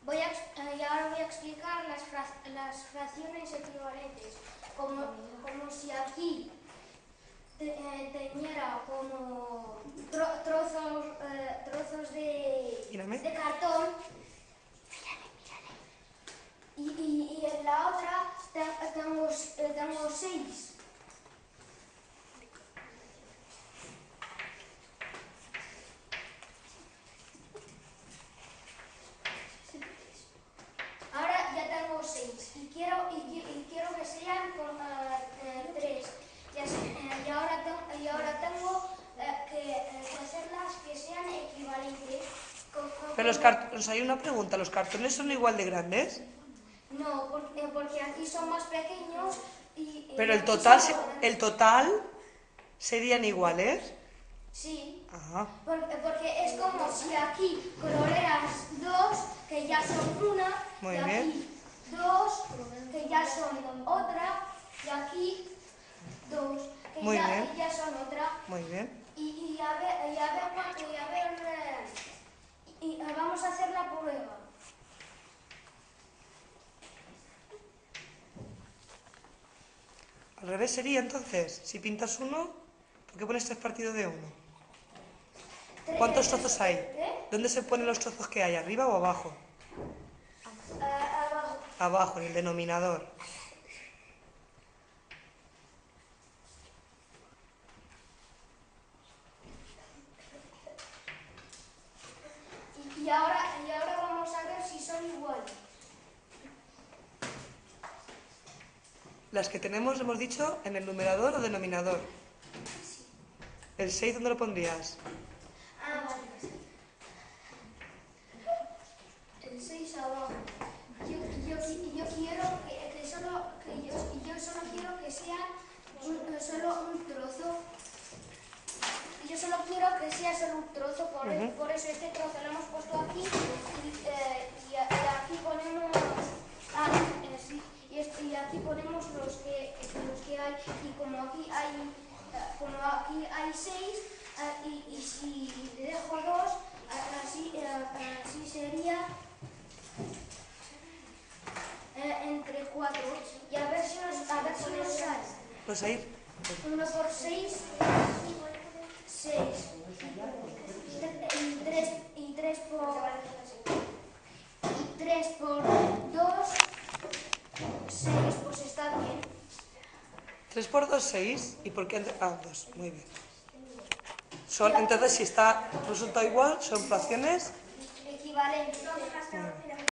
Y ahora voy a explicar las fracciones equivalentes. Como si aquí teniera como trozos de cartón y en la otra tengo 6. Ahora ya tengo 6 y quiero que sean 3. Y ahora tengo que hacerlas que sean equivalentes. Pero hay una pregunta, ¿los cartones son igual de grandes? No, porque aquí son más pequeños y... Pero el total serían iguales. Sí. Ajá. Porque es como si aquí coloreas 2, que ya son una, Muy y aquí bien. 2, que ya son otra, y aquí 2, que Muy bien. ya son otra. Muy bien. Y vamos a hacer la prueba. Al revés sería entonces, si pintas uno, ¿por qué pones 3 partido de 1? ¿Cuántos trozos hay? ¿Dónde se ponen los trozos que hay? ¿Arriba o abajo? Abajo. Abajo, en el denominador. Y ahora vamos a ver si son iguales. Las que tenemos, hemos dicho, en el numerador o denominador. ¿El 6 dónde lo pondrías? Vale. El 6 abajo. Yo solo quiero que sea solo un trozo. Yo solo quiero que sea solo un trozo, por eso este trozo lo hemos puesto aquí y aquí ponemos y aquí ponemos los que hay, y como aquí hay 6 y si le dejo 2, así sería entre 4, y a ver si nos sale. Pues ahí. 1 por 6, 6. Y 3 por 2, 6. Pues está bien. 3 por 2, 6. ¿Y por qué? 2. Muy bien. Entonces, si está resultado igual, son fracciones Equivalentes.